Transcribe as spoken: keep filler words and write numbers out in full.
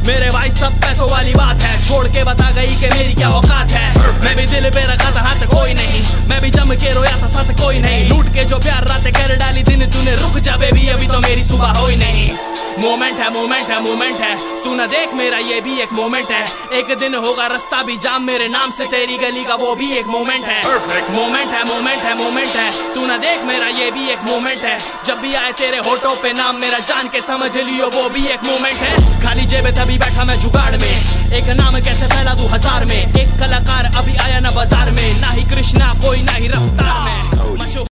मेरे भाई सब पैसों वाली बात है, छोड़ के बता गई कि मेरी क्या औकात है। मैं भी दिल पे रखा था हाथ कोई नहीं, मैं भी जम के रोया था साथ कोई नहीं। लूट के जो प्यार रातें कर डाली दिन तूने, रुक जा बेबी अभी तो मेरी सुबह हो ही नहीं। मोमेंट है मोमेंट है मोमेंट है, तू ना देख मेरा ये भी एक मोमेंट है। एक दिन होगा रास्ता भी जाम मेरे नाम से, तेरी गली का वो भी एक मोमेंट है। मोमेंट है मोमेंट है मोमेंट है, तू ना देख मेरा ये भी एक मोमेंट है। जब भी आए तेरे होठों पे नाम मेरा, जान के समझ लियो वो भी एक मोमेंट है। खाली जेब तभी बैठा मैं जुगाड़ में, एक नाम कैसे फैला दू हजार में। एक कलाकार अभी आया ना बाजार में, ना ही कृष्णा कोई ना ही रफ्तार में।